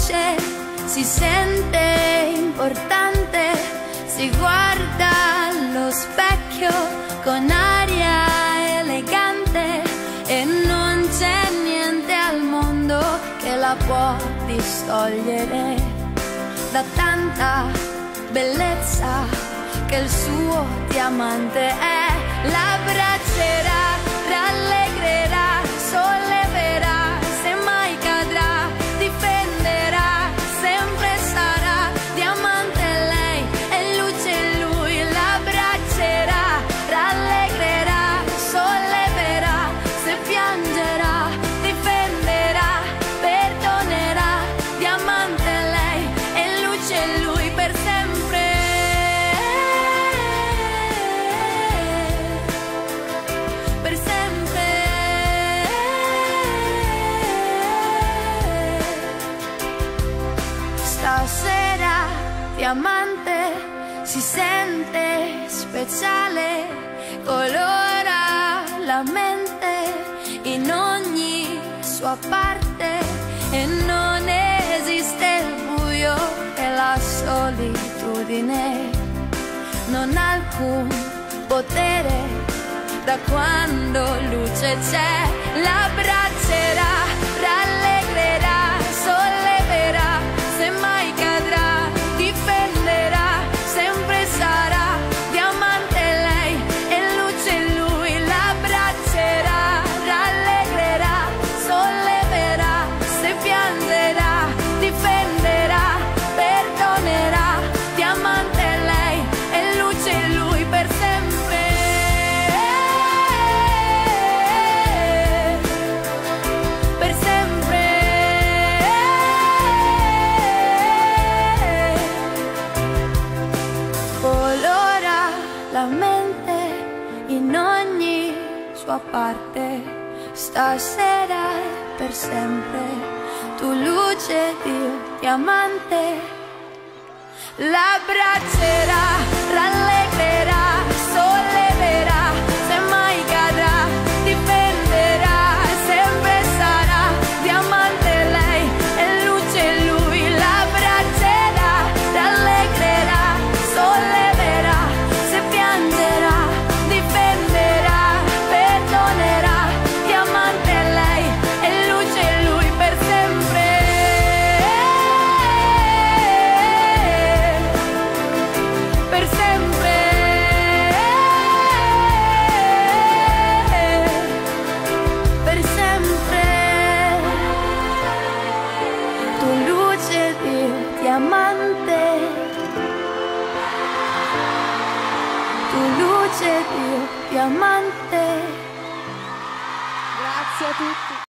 luce si sente importante, si guarda allo specchio con aria elegante e non c'è niente al mondo che la può distogliere da tanta bellezza che il suo diamante è. L'abbraccerà, rallegrerà, solleverà, se mai cadrà, difenderà, sempre sarà diamante lei e luce lui. L'abbraccerà, rallegrerà, solleverà, se piangerà, difenderà, perdonerà, diamante lei e luce lui per sempre. Per sempre. Stasera diamante si sente speciale, colora la mente in ogni sua parte e non esiste il buio e la solitudine, non ha alcun potere da quando luce c'è. L'abbraccerà, rallegrerà, solleverà, se mai cadrà, difenderà, sempre sarà diamante lei e luce lui. L'abbraccerà, rallegrerà, solleverà, se piangerà, difenderà, perdonerà, diamante lei e luce lui per sempre. La mente in ogni sua parte, stasera e per sempre, tu luce di diamante. L'abbraccerà, rallegrerà, solleverà, se mai cadrà, difenderà, sempre sarà diamante lei e luce lui. L'abbraccerà, rallegrerà, solleverà, se piangerà, difenderà, perdonerà, diamante lei e luce lui per sempre. Per sempre. Per sempre. Tu luce di diamante, tu luce di diamante. Grazie a tutti.